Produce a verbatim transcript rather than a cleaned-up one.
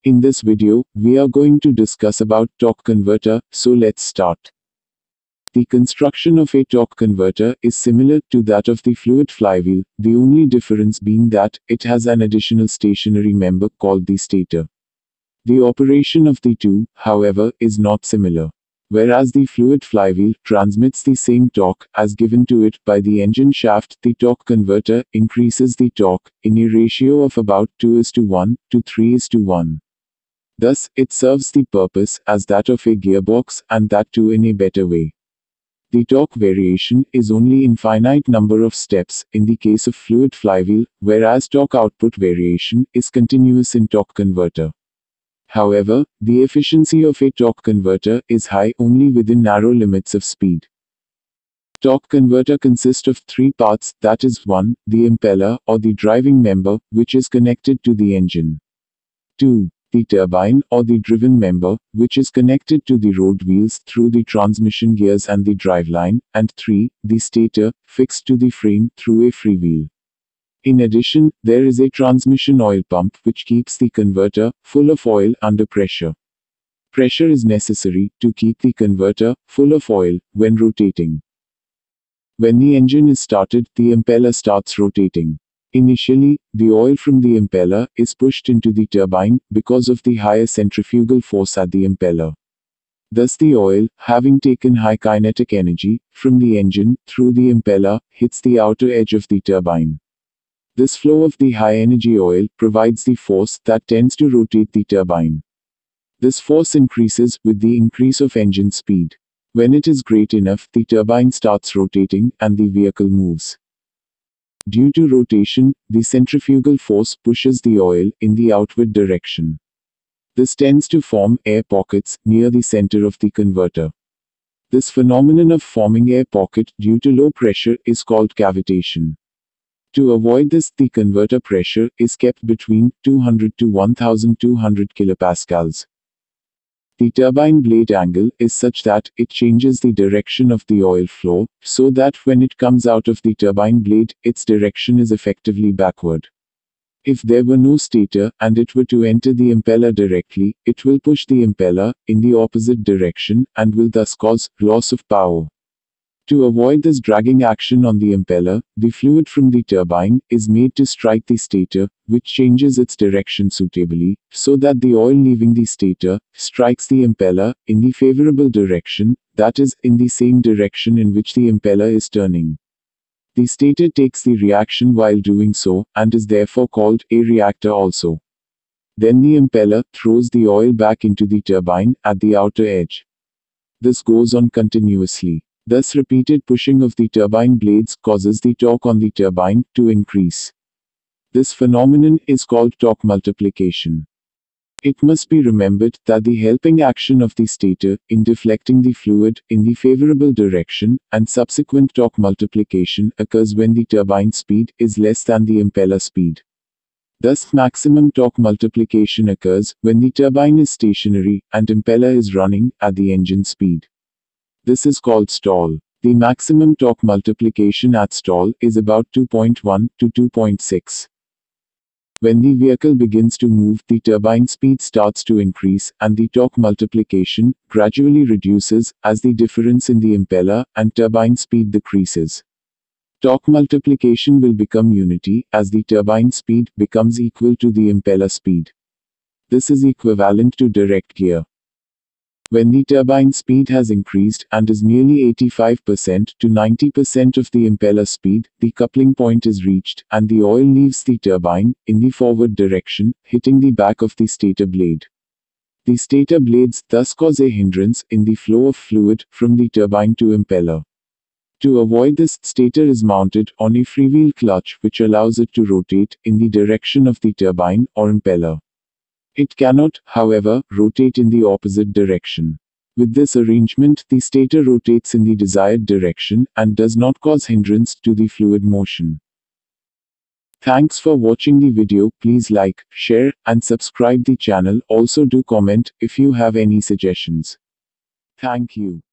In this video, we are going to discuss about torque converter, so let's start. The construction of a torque converter is similar to that of the fluid flywheel, the only difference being that it has an additional stationary member called the stator. The operation of the two, however, is not similar. Whereas the fluid flywheel transmits the same torque as given to it by the engine shaft, the torque converter increases the torque in a ratio of about two is to one to three is to one. Thus, it serves the purpose as that of a gearbox, and that too in a better way. The torque variation is only in finite number of steps in the case of fluid flywheel, whereas torque output variation is continuous in torque converter. However, the efficiency of a torque converter is high only within narrow limits of speed. Torque converter consists of three parts, that is one, the impeller or the driving member, which is connected to the engine. two. The turbine or the driven member, which is connected to the road wheels through the transmission gears and the driveline, and three. The stator, fixed to the frame through a freewheel. In addition, there is a transmission oil pump which keeps the converter full of oil under pressure. Pressure is necessary to keep the converter full of oil when rotating. When the engine is started, the impeller starts rotating. Initially, the oil from the impeller is pushed into the turbine because of the higher centrifugal force at the impeller. Thus the oil, having taken high kinetic energy from the engine through the impeller, hits the outer edge of the turbine. This flow of the high-energy oil provides the force that tends to rotate the turbine. This force increases with the increase of engine speed. When it is great enough, the turbine starts rotating and the vehicle moves. Due to rotation, the centrifugal force pushes the oil in the outward direction. This tends to form air pockets near the center of the converter. This phenomenon of forming air pocket due to low pressure is called cavitation. To avoid this, the converter pressure is kept between two hundred to one thousand two hundred kilopascals. The turbine blade angle is such that it changes the direction of the oil flow, so that when it comes out of the turbine blade, its direction is effectively backward. If there were no stator, and it were to enter the impeller directly, it will push the impeller in the opposite direction, and will thus cause loss of power. To avoid this dragging action on the impeller, the fluid from the turbine is made to strike the stator, which changes its direction suitably, so that the oil leaving the stator strikes the impeller in the favorable direction, that is, in the same direction in which the impeller is turning. The stator takes the reaction while doing so, and is therefore called a reactor also. Then the impeller throws the oil back into the turbine at the outer edge. This goes on continuously. Thus repeated pushing of the turbine blades causes the torque on the turbine to increase. This phenomenon is called torque multiplication. It must be remembered that the helping action of the stator in deflecting the fluid in the favorable direction and subsequent torque multiplication occurs when the turbine speed is less than the impeller speed. Thus maximum torque multiplication occurs when the turbine is stationary and impeller is running at the engine speed. This is called stall. The maximum torque multiplication at stall is about two point one to two point six. When the vehicle begins to move, the turbine speed starts to increase, and the torque multiplication gradually reduces as the difference in the impeller and turbine speed decreases. Torque multiplication will become unity as the turbine speed becomes equal to the impeller speed. This is equivalent to direct gear. When the turbine speed has increased and is nearly eighty-five percent to ninety percent of the impeller speed, the coupling point is reached, and the oil leaves the turbine in the forward direction, hitting the back of the stator blade. The stator blades thus cause a hindrance in the flow of fluid from the turbine to impeller. To avoid this, stator is mounted on a freewheel clutch which allows it to rotate in the direction of the turbine or impeller. It cannot, however, rotate in the opposite direction. With this arrangement, the stator rotates in the desired direction and does not cause hindrance to the fluid motion. Thanks for watching the video. Please like, share, and subscribe the channel. Also do comment if you have any suggestions. Thank you.